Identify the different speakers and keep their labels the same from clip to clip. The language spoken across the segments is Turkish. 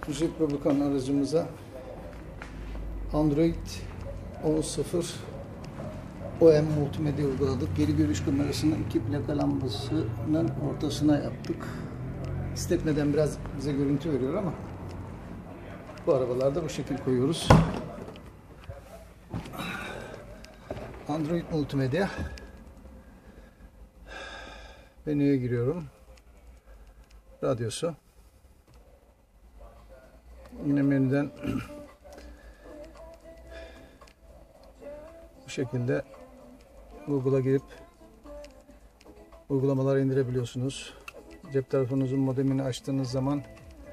Speaker 1: Jeep Rubicon aracımıza Android 10.0 OM multimedya uyguladık. Geri görüş kamerasını iki plaka lambasının ortasına yaptık. İstetmeden biraz bize görüntü veriyor ama bu arabalarda bu şekil koyuyoruz. Android multimedya. Menüye giriyorum. Radyosu. Yine menüden bu şekilde Google'a girip uygulamaları indirebiliyorsunuz. Cep telefonunuzun modemini açtığınız zaman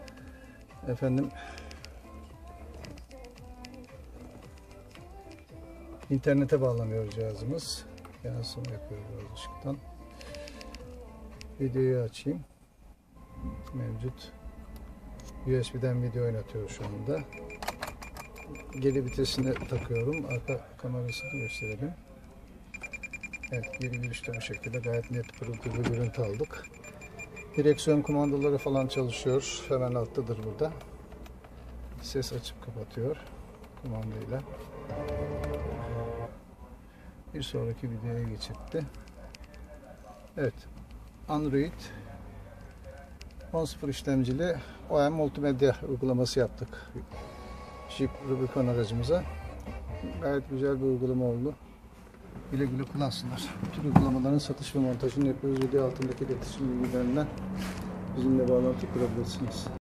Speaker 1: internete bağlanıyor cihazımız. Yansıma yapıyoruz ışıktan. Videoyu açayım. Mevcut. USB'den video oynatıyor şu anda. Geri vitesine takıyorum. Arka kamerasını gösterelim. Evet, geri görüşte bu şekilde gayet net pırıltılı bir görüntü aldık. Direksiyon kumandaları falan çalışıyor. Hemen alttadır burada. Ses açıp kapatıyor kumandayla. Bir sonraki videoya geçirdi. Evet, Android 10.0 işlemcili OM multimedya uygulaması yaptık Jeep Rubicon aracımıza. Gayet güzel bir uygulama oldu. Güle güle kullansınlar. Bütün uygulamaların satış ve montajını yapıyoruz. Video altındaki iletişim bilgilerinden bizimle bağlantı kurabilirsiniz.